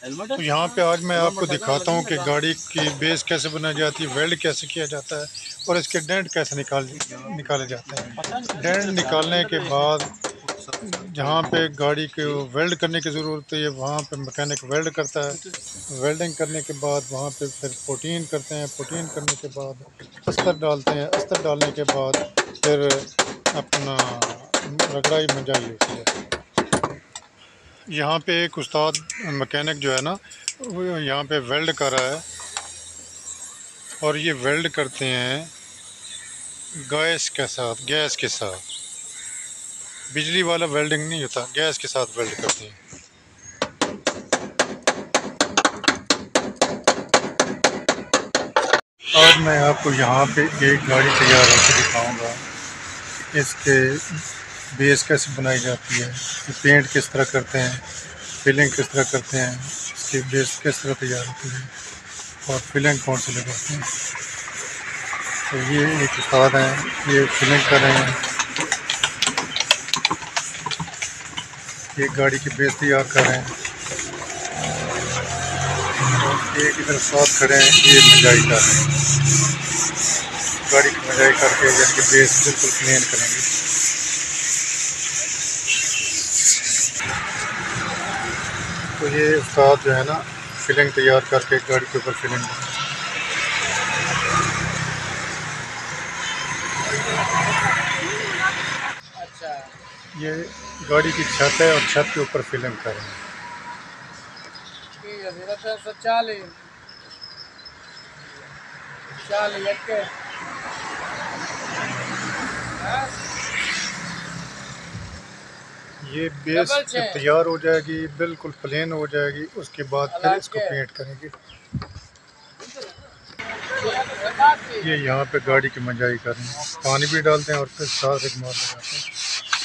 तो यहाँ पे आज मैं आपको दिखाता हूँ कि गाड़ी की बेस कैसे बनाई जाती है, वेल्ड कैसे किया जाता है और इसके डेंट कैसे निकाले जाते हैं। डेंट निकालने के बाद जहाँ पे गाड़ी को वेल्ड करने की ज़रूरत है वहाँ पे मैकेनिक वेल्ड करता है। वेल्डिंग करने के बाद वहाँ पे फिर पुटीन करते हैं। पुटीन करने के बाद अस्तर डालते हैं। अस्तर डालने के बाद फिर अपना रगड़ाई मंजाई होती है। यहाँ पे एक उस्ताद मैकेनिक जो है ना वो यहाँ पे वेल्ड कर रहा है और ये वेल्ड करते हैं गैस के साथ। बिजली वाला वेल्डिंग नहीं होता, गैस के साथ वेल्ड करते हैं। आज मैं आपको यहाँ पे एक गाड़ी तैयार होकर दिखाऊंगा। इसके बेस कैसे बनाई जाती है, पेंट किस तरह करते हैं, फिलिंग किस तरह करते हैं, इसकी बेस किस तरह तैयार होती है और फिलिंग कौन से लगाते हैं। तो ये एक उस्ताद हैं, ये फिलिंग कर रहे हैं, ये गाड़ी की बेस तैयार कर रहे हैं और एक इधर साथ खड़े हैं, ये मंजाई कर रहे हैं। गाड़ी की मंजाई करके यानी कि बेस बिल्कुल क्लीन करेंगे। तो ये उस्ताद जो है ना फिलिंग तैयार करके गाड़ी के ऊपर फिलिंग करें। ये गाड़ी की छत है और छत के ऊपर फिलिंग कर रहे हैं। ये बेस तैयार हो जाएगी, बिल्कुल प्लेन हो जाएगी, उसके बाद फिर इसको पेंट करेंगे। ये यहाँ पे गाड़ी की मंजाई कर रहे हैं, पानी भी डालते हैं और फिर साथ एक मार लगाते हैं।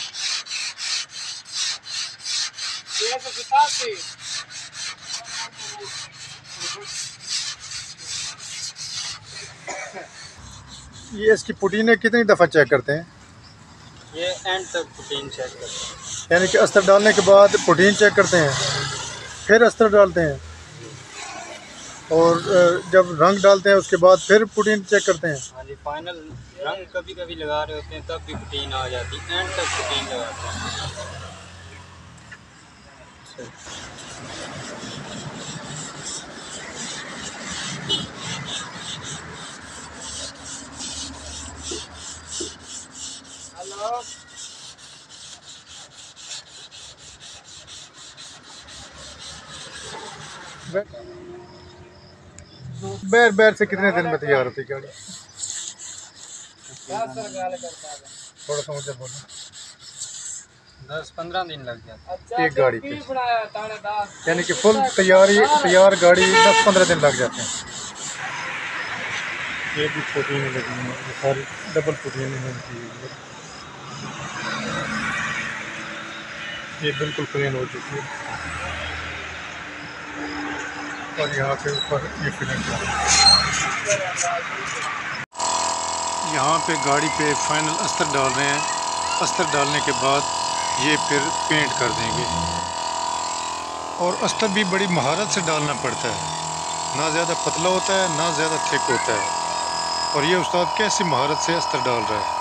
ये इसकी पुटीन कितनी दफ़ा चेक करते हैं? ये एंड तक पुटीन चेक करते हैं, यानी कि अस्तर डालने के बाद पुटीन चेक करते हैं, फिर अस्तर डालते हैं और जब रंग डालते हैं उसके बाद फिर पुटीन चेक करते हैं। हाँ जी, फाइनल रंग कभी कभी लगा रहे होते हैं तब भी पुटीन आ जाती है, एंड तक पुटीन लगाते हैं। हेलो, बैर बैर से कितने दिन में तैयार होती है गाड़ी? थोड़ा सा मुझे बोलो। 10-15 दिन लग जाते एक गाड़ी पे, यानी कि फुल तैयार गाड़ी 10-15 दिन लग जाते हैं। ये भी पुटीन लगी है, ये सारी डबल पुटीन होती है। ये बिल्कुल प्लेन हो चुकी है और यहाँ के ऊपर ये फिलिंग कर रहे हैं। यहाँ पे गाड़ी पे फाइनल अस्तर डाल रहे हैं। अस्तर डालने के बाद ये फिर पेंट कर देंगे और अस्तर भी बड़ी महारत से डालना पड़ता है, ना ज़्यादा पतला होता है ना ज़्यादा थिक होता है। और ये उस्ताद कैसी महारत से अस्तर डाल रहा है।